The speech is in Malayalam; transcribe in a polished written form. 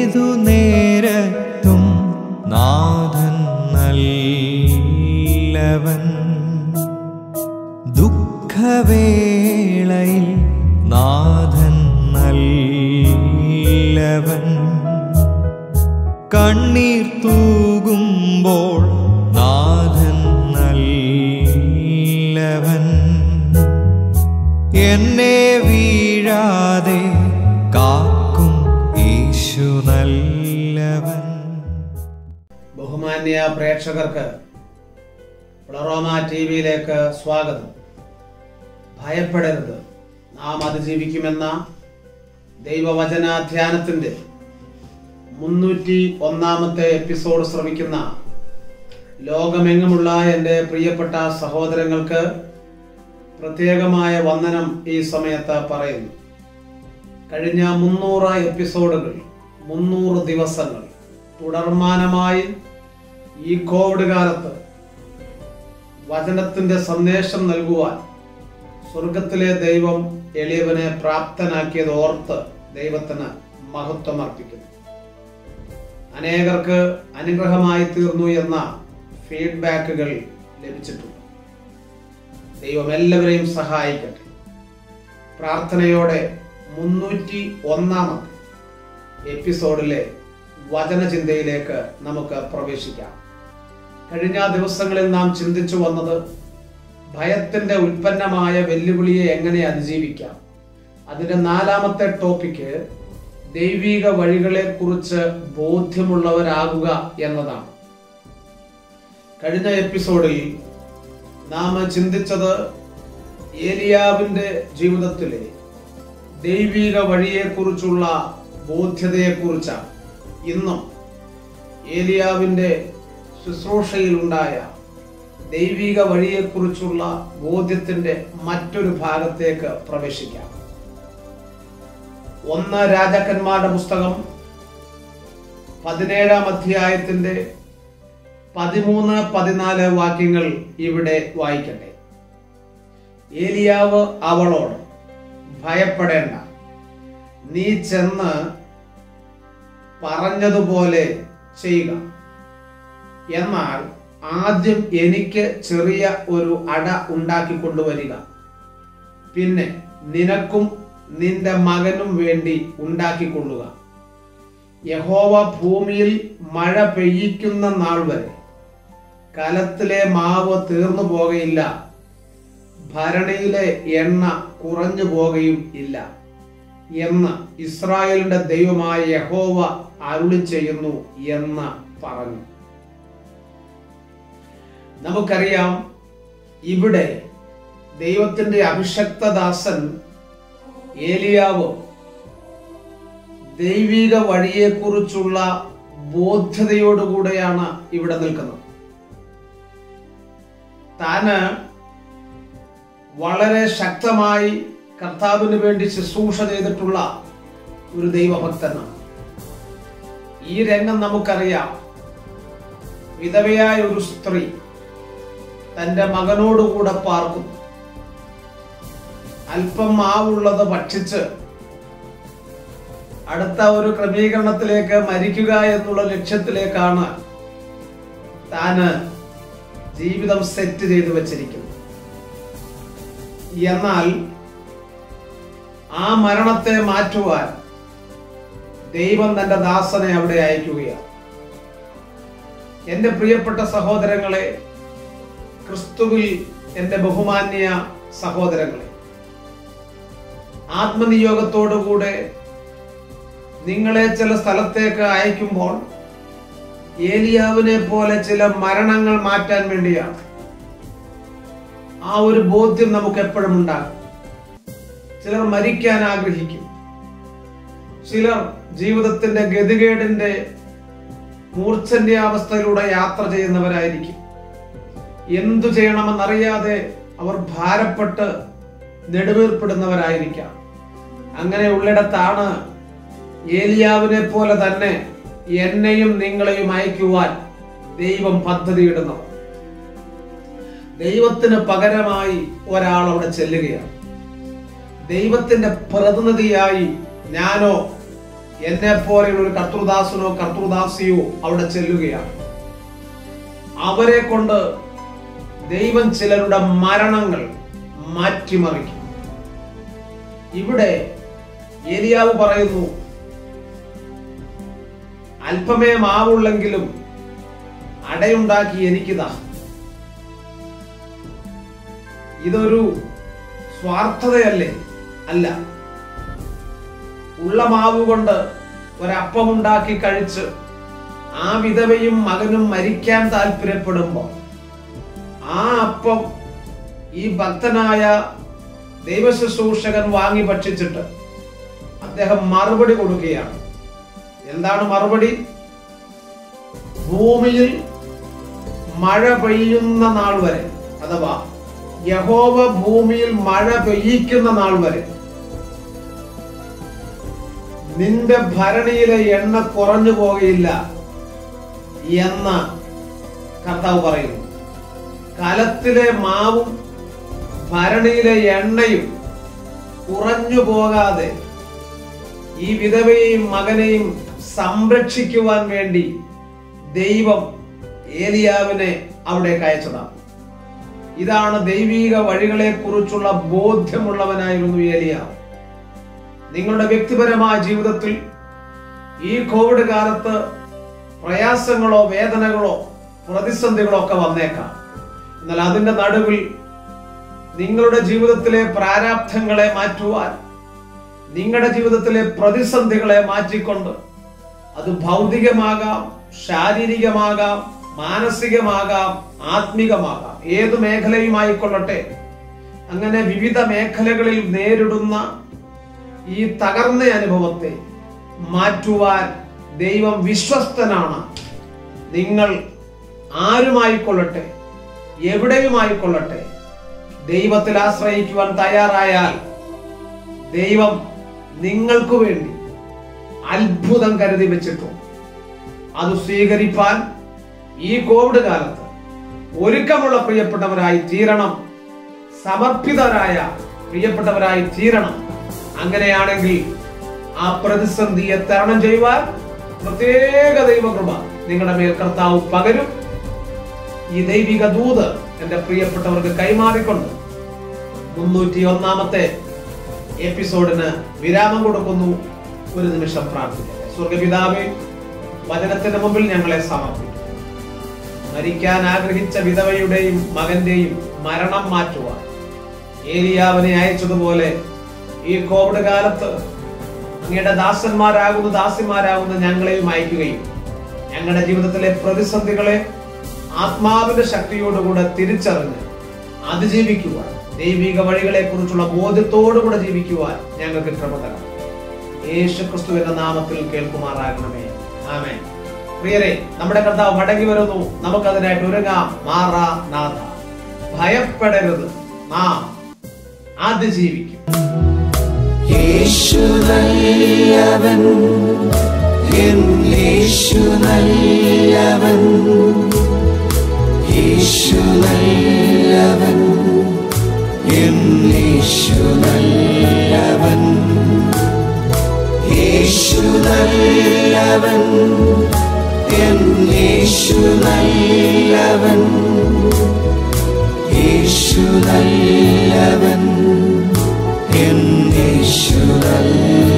ഏതു നേരത്തും നാഥൻ നല്ലവൻ. ദുഃഖവേളയിൽ നാഥൻ നല്ലവൻ. കണ്ണീർ തൂകുമ്പോൾ നാഥൻ നല്ലവൻ. എന്നെ വീഴാതെ കാക്കും യേശു നല്ലവൻ. ബഹുമാന്യ പ്രേക്ഷകർക്ക് പ്ലറോമ ടിവിയിലേക്ക് സ്വാഗതം. ഭയപ്പെടരുത്, നാം അതിജീവിക്കുമെന്ന ദൈവവചനാധ്യാനത്തിന്റെ 301 എപ്പിസോഡ് ശ്രവിക്കുന്ന ലോകമെങ്ങുമുള്ള എൻ്റെ പ്രിയപ്പെട്ട സഹോദരങ്ങൾക്ക് പ്രത്യേകമായ വന്ദനം ഈ സമയത്ത് പറയുന്നു. കഴിഞ്ഞ 300 എപ്പിസോഡുകൾ, 300 ദിവസങ്ങൾ തുടർമാനമായി ഈ കോവിഡ് കാലത്ത് വചനത്തിന്റെ സന്ദേശം നൽകുവാൻ സ്വർഗത്തിലെ ദൈവം എളിയവനെ പ്രാപ്തനാക്കിയത് ഓർത്ത് ദൈവത്തിന് മഹത്വം അർപ്പിക്കുന്നു. അനേകർക്ക് അനുഗ്രഹമായി തീർന്നു എന്ന ഫീഡ്ബാക്കുകൾ ലഭിച്ചിട്ടുണ്ട്. ദൈവം എല്ലാവരെയും സഹായിക്കട്ടെ. പ്രാർത്ഥനയോടെ 301 എപ്പിസോഡിലെ വചനചിന്തയിലേക്ക് നമുക്ക് പ്രവേശിക്കാം. കഴിഞ്ഞ ദിവസങ്ങളിൽ നാം ചിന്തിച്ചു വന്നത് ഭയത്തിന്റെ ഉൽപ്പന്നമായ വെല്ലുവിളിയെ എങ്ങനെ അതിജീവിക്കാം. അതിന്റെ 4ാമത്തെ ടോപ്പിക്ക് ദൈവിക വഴികളെ കുറിച്ച് ബോധ്യമുള്ളവരാകുക എന്നതാണ്. കഴിഞ്ഞ എപ്പിസോഡിൽ നാം ചിന്തിച്ചത് ഏലിയാവിന്റെ ജീവിതത്തിലെ ദൈവിക വഴിയെക്കുറിച്ചുള്ള ബോധ്യതയെക്കുറിച്ചാണ്. ഇന്നും ഏലിയാവിന്റെ ശുശ്രൂഷയിലുണ്ടായ ദൈവിക വഴിയെക്കുറിച്ചുള്ള ബോധ്യത്തിന്റെ മറ്റൊരു ഭാഗത്തേക്ക് പ്രവേശിക്കാം. 1 രാജാക്കന്മാരുടെ പുസ്തകം 17-ാം അധ്യായത്തിന്റെ 13-14 വാക്യങ്ങൾ ഇവിടെ വായിക്കട്ടെ. ഏലിയാവ് അവളോട്, ഭയപ്പെടേണ്ട, നീ ചെന്ന് പറഞ്ഞതുപോലെ ചെയ്യുക. എന്നാൽ ആദ്യം എനിക്ക് ചെറിയ ഒരു അട ഉണ്ടാക്കിക്കൊണ്ടുവരിക. പിന്നെ നിനക്കും നിന്റെ മകനും വേണ്ടി ഉണ്ടാക്കിക്കൊള്ളുക. യഹോവ ഭൂമിയിൽ മഴ പെയ്യിക്കുന്ന നാൾ വരെ കലത്തിലെ മാവ് തീർന്നു പോകുകയില്ല, ഭരണിയിലെ എണ്ണ കുറഞ്ഞു പോകുകയും ഇല്ല എന്ന് ഇസ്രായേലിന്റെ ദൈവമായ യഹോവ അരുളി ചെയ്യുന്നു എന്ന് പറഞ്ഞു. നമുക്കറിയാം, ഇവിടെ ദൈവത്തിന്റെ അഭിഷക്തദാസൻ ഏലിയാവ് ദൈവിക വഴിയെക്കുറിച്ചുള്ള ബോധ്യതയോടുകൂടെയാണ് ഇവിടെ നിൽക്കുന്നത്. താന് വളരെ ശക്തമായി കർത്താവിന് വേണ്ടി ശുശ്രൂഷ ചെയ്തിട്ടുള്ള ഒരു ദൈവഭക്തനാണ്. ഈ രംഗം നമുക്കറിയാം. വിധവയായ ഒരു സ്ത്രീ തന്റെ മകനോടുകൂടെ പാർക്കുന്നു. അല്പം മാവുള്ളത് ഭക്ഷിച്ച് അടുത്ത ഒരു ക്രമീകരണത്തിലേക്ക് മരിക്കുക എന്നുള്ള ലക്ഷ്യത്തിലേക്കാണ് താന് ജീവിതം സെറ്റ് ചെയ്തു വച്ചിരിക്കുന്നത്. എന്നാൽ ആ മരണത്തെ മാറ്റുവാൻ ദൈവം തന്റെ ദാസനെ അവിടെ അയക്കുകയാണ്. എന്റെ പ്രിയപ്പെട്ട സഹോദരങ്ങളെ, ക്രിസ്തുവിൽ എന്റെ ബഹുമാന്യ സഹോദരങ്ങളെ, ആത്മനിയോഗത്തോടുകൂടെ നിങ്ങളെ ചില സ്ഥലത്തേക്ക് അയക്കുമ്പോൾ ഏലിയാവിനെ പോലെ ചില മരണങ്ങൾ മാറ്റാൻ വേണ്ടിയാണ്. ആ ഒരു ബോധ്യം നമുക്ക് എപ്പോഴും ഉണ്ടാകും. ചിലർ മരിക്കാൻ ആഗ്രഹിക്കും. ചിലർ ജീവിതത്തിന്റെ ഗതികേടിന്റെ മൂർച്ഛന്റെ അവസ്ഥയിലൂടെ യാത്ര ചെയ്യുന്നവരായിരിക്കും. എന്തു ചെയ്യണമെന്നറിയാതെ അവർ ഭാരപ്പെട്ട് നെടുവീർപ്പെടുന്നവരായിരിക്കാം. അങ്ങനെ ഉള്ളിടത്താണ് ഏലിയാവിനെ പോലെ തന്നെ എന്നെയും നിങ്ങളെയും അയക്കുവാൻ ദൈവം പദ്ധതിയിടുന്നത്. ദൈവത്തിന് പകരമായി ഒരാൾ അവിടെ ചെല്ലുകയാണ്. ദൈവത്തിന്റെ പ്രതിനിധിയായി ഞാനോ എന്നെ പോലെയുള്ള ഒരു കർത്തൃദാസനോ കർത്തൃദാസിയോ അവിടെ ചെല്ലുകയാണ്. അവരെ കൊണ്ട് ദൈവം ചിലരുടെ മരണങ്ങൾ മാറ്റിമറിക്കും. ഇവിടെ ഏലിയാവ് പറയുന്നു, അല്പമേ മാവുള്ളെങ്കിലും അടയുണ്ടാക്കി എനിക്കിതാ. ഇതൊരു സ്വാർത്ഥതയല്ലേ? അല്ല. ഉള്ള മാവ് കൊണ്ട് ഒരപ്പമുണ്ടാക്കി കഴിച്ച് ആ വിധവയും മകനും മരിക്കാൻ താല്പര്യപ്പെടുമ്പോൾ ആ അപ്പം ഈ ഭക്തനായ ദൈവശുശ്രൂഷകൻ വാങ്ങി ഭക്ഷിച്ചിട്ട് അദ്ദേഹം മറുപടി കൊടുക്കുകയാണ്. എന്താണ് മറുപടി? ഭൂമിയിൽ മഴ പെയ്യുന്ന നാൾ വരെ, അഥവാ യഹോവ ഭൂമിയിൽ മഴ പെയ്യിക്കുന്ന നാൾ വരെ നിന്റെ ഭരണിയിലെ എണ്ണ കുറഞ്ഞു പോകയില്ല എന്ന് കർത്താവ് പറയുന്നു. കലത്തിലെ മാവും ഭരണിയിലെ എണ്ണയും കുറഞ്ഞു പോകാതെ ഈ വിധവയെയും മകനെയും സംരക്ഷിക്കുവാൻ വേണ്ടി ദൈവം ഏലിയാവിനെ അവിടേക്ക് അയച്ചതാണ്. ഇതാണ് ദൈവിക വഴികളെ കുറിച്ചുള്ള ബോധ്യമുള്ളവനായിരുന്നു ഏലിയാവ്. നിങ്ങളുടെ വ്യക്തിപരമായ ജീവിതത്തിൽ ഈ കോവിഡ് കാലത്ത് പ്രയാസങ്ങളോ വേദനകളോ പ്രതിസന്ധികളോ ഒക്കെ വന്നേക്കാം. എന്നാൽ അതിന്റെ നടുവിൽ നിങ്ങളുടെ ജീവിതത്തിലെ പ്രാരാബ്ധങ്ങളെ മാറ്റുവാൻ, നിങ്ങളുടെ ജീവിതത്തിലെ പ്രതിസന്ധികളെ മാറ്റിക്കൊണ്ട്, അത് ഭൗതികമാകാം, ശാരീരികമാകാം, മാനസികമാകാം, ആത്മികമാകാം, ഏതു മേഖലയുമായിക്കൊള്ളട്ടെ, അങ്ങനെ വിവിധ മേഖലകളിൽ നേരിടുന്ന ഈ തകർന്ന അനുഭവത്തെ മാറ്റുവാൻ ദൈവം വിശ്വസ്തനാണ്. നിങ്ങൾ ആരുമായിക്കൊള്ളട്ടെ, എവിടെയുമായിക്കൊള്ളട്ടെ, ദൈവത്തിൽ ആശ്രയിക്കുവാൻ തയ്യാറായാൽ ദൈവം നിങ്ങൾക്ക് വേണ്ടി അത്ഭുതം കരുതി വെച്ചിട്ടുണ്ട്. അത് സ്വീകരിപ്പാൻ ഈ കോവിഡ് കാലത്ത് ഒരുക്കമുള്ള പ്രിയപ്പെട്ടവരായി തീരണം, സമർപ്പിതരായ പ്രിയപ്പെട്ടവരായി തീരണം. അങ്ങനെയാണെങ്കിൽ ആ പ്രതിസന്ധിയെ തരണം ചെയ്യുവാൻ പ്രത്യേക ദൈവകൃപ നിങ്ങളുടെ മേൽ കർത്താവ് പകരും. ഈ ദൈവിക ദൂത് എന്റെ പ്രിയപ്പെട്ടവർക്ക് കൈമാറിക്കൊണ്ട് 301-ാമത്തെ എപ്പിസോഡിന് വിരാമം കൊടുക്കുന്നു. ഒരു നിമിഷം പ്രാർത്ഥിക്കാം. സ്വർഗപിതാവേ, വചനത്തിന് മുമ്പിൽ ഞങ്ങളെ സമർപ്പിക്കും. മരിക്കാൻ ആഗ്രഹിച്ച വിധവയുടെയും മകന്റെയും മരണം മാറ്റുവാൻ ഏലിയാവിനെ അയച്ചതുപോലെ ഈ കോവിഡ് കാലത്ത് അങ്ങയുടെ ദാസിമാരാകുന്ന ഞങ്ങളെയും അയക്കുകയും ഞങ്ങളുടെ ജീവിതത്തിലെ പ്രതിസന്ധികളെ ആത്മാവിന്റെ ശക്തിയോടുകൂടെ തിരിച്ചറിഞ്ഞ് അതിജീവിക്കുവാൻ, ദൈവിക വഴികളെ കുറിച്ചുള്ള ബോധ്യത്തോടുകൂടെ ജീവിക്കുവാൻ ഞങ്ങൾക്ക് കൃപ തരണം. യേശുക്രിസ്തുവിന്റെ നാമത്തിൽ കേൾക്കുമാറാകണമേ. ആമേൻ. പ്രിയരെ, നമ്മുടെ കർത്താവ് മടങ്ങി വരുന്നു. നമുക്കതിനായിട്ട് ഒരുങ്ങാം. മാറാനാഥ, ഭയപ്പെടരുത്, നാം അതിജീവിക്കും. യേശു നല്ലവൻ, യേശു നല്ലവൻ, യേശു നല്ലവൻ, യേശു നല്ലവൻ, യേശു നല്ലവൻ, യേശു നല്ലവൻ, യേശു നല്ലവൻ, യേശു നല്ലവൻ.